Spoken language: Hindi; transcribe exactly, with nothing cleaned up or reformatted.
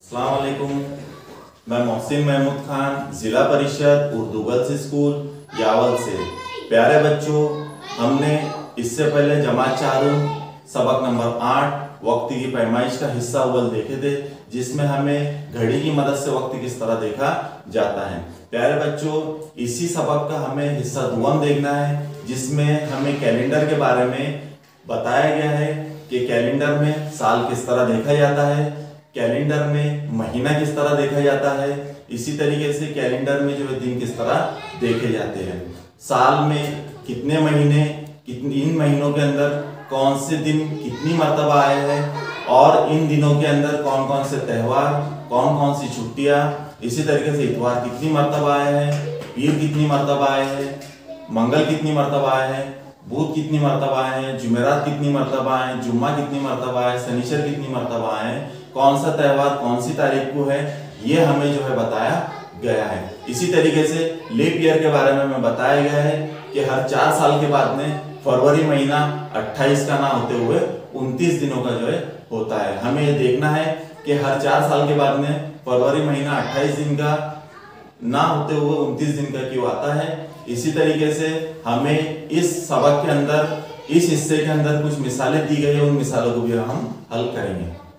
अस्सलाम वालेकुम। मैं मोहसिन महमूद खान, ज़िला परिषद उर्दू गर्ल्स स्कूल यावल से। प्यारे बच्चों, हमने इससे पहले जमात चारूं सबक नंबर आठ वक्त की पैमाइश का हिस्सा अव्वल देखे थे, जिसमें हमें घड़ी की मदद से वक्त किस तरह देखा जाता है। प्यारे बच्चों, इसी सबक का हमें हिस्सा दुआम देखना है, जिसमें हमें कैलेंडर के बारे में बताया गया है कि कैलेंडर में साल किस तरह देखा जाता है, कैलेंडर में महीना किस तरह देखा जाता है, इसी तरीके से कैलेंडर में जो है दिन किस तरह देखे जाते हैं। साल में कितने महीने, कितने इन महीनों के अंदर कौन से दिन कितनी मर्तबा आए हैं और इन दिनों के अंदर कौन कौन से त्यौहार, कौन कौन सी छुट्टियाँ, इसी तरीके से इतवार कितनी मर्तबा आए हैं, पीर कितनी मर्तबा आए हैं, मंगल कितनी मर्तबा आए हैं, बुध कितनी मर्तबा आए हैं, जुमेरात कितनी मर्तबा आए हैं, जुम्मा कितनी मर्तबा आए, शनिचर कितनी मर्तबा आए हैं, कौन सा त्यौहार कौन सी तारीख को है, ये हमें जो है बताया गया है। इसी तरीके से लीप ईयर के बारे में हमें बताया गया है कि हर चार साल के बाद में फरवरी महीना अट्ठाईस का ना होते हुए उनतीस दिनों का जो है होता है। हमें ये देखना है कि हर चार साल के बाद में फरवरी महीना अट्ठाईस दिन का ना होते हुए उनतीस दिन का क्यों आता है। इसी तरीके से हमें इस सबक के अंदर, इस हिस्से के अंदर कुछ मिसालें दी गई है, उन मिसालों को भी हम हल करेंगे।